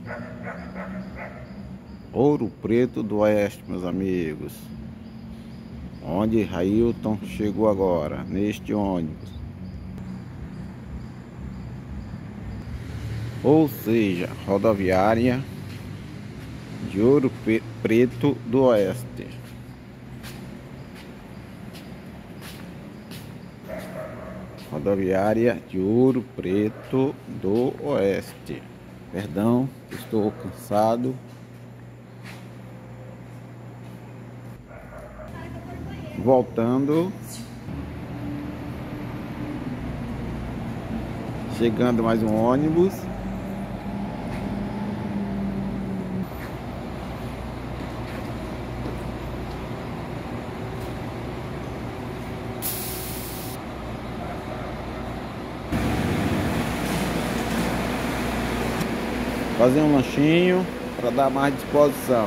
Ouro Preto do Oeste, meus amigos. Onde Railton chegou agora, neste ônibus. Ou seja, rodoviária de Ouro Preto do Oeste. Rodoviária de Ouro Preto do Oeste. Perdão, estou cansado. Voltando. Chegando mais um ônibus. Fazer um lanchinho para dar mais disposição.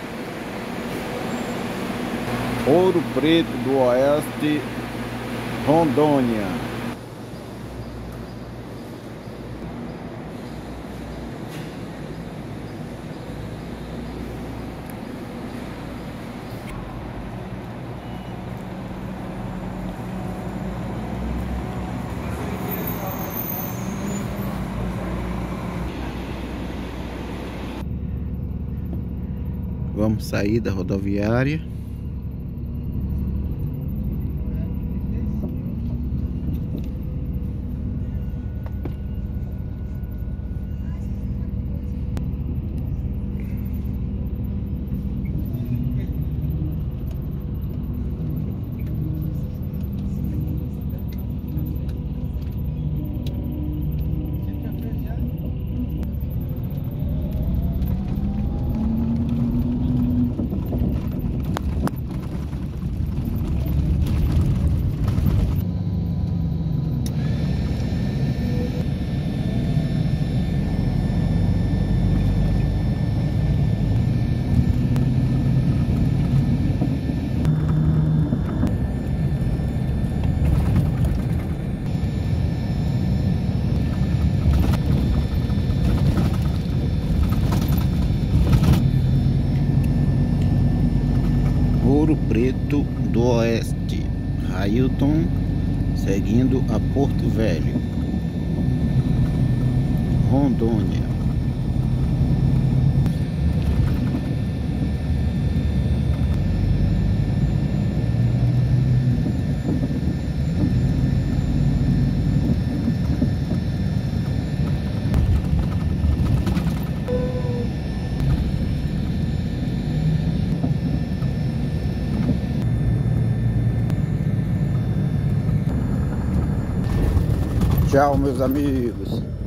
Ouro Preto do Oeste, Rondônia. Vamos sair da rodoviária. Ouro Preto do Oeste, Railton, seguindo a Porto Velho, Rondônia. Tchau, meus amigos.